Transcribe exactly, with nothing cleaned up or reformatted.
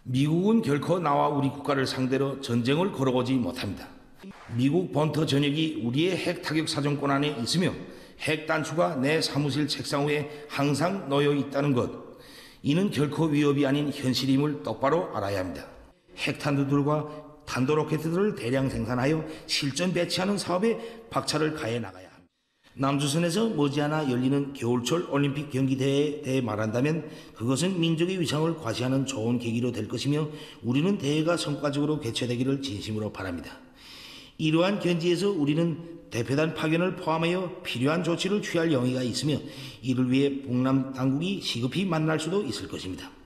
미국은 결코 나와 우리 국가를 상대로 전쟁을 걸어오지 못합니다. 미국 본토 전역이 우리의 핵 타격 사정권 안에 있으며 핵 단추가 내 사무실 책상 위에 항상 놓여 있다는 것, 이는 결코 위협이 아닌 현실임을 똑바로 알아야 합니다. 핵탄두들과 탄도로켓들을 대량 생산하여 실전 배치하는 사업에 박차를 가해 나가야 합니다. 남조선에서 머지않아 열리는 겨울철 올림픽 경기대회에 대해 말한다면 그것은 민족의 위상을 과시하는 좋은 계기로 될 것이며 우리는 대회가 성과적으로 개최되기를 진심으로 바랍니다. 이러한 견지에서 우리는 대표단 파견을 포함하여 필요한 조치를 취할 용의가 있으며 이를 위해 북남 당국이 시급히 만날 수도 있을 것입니다.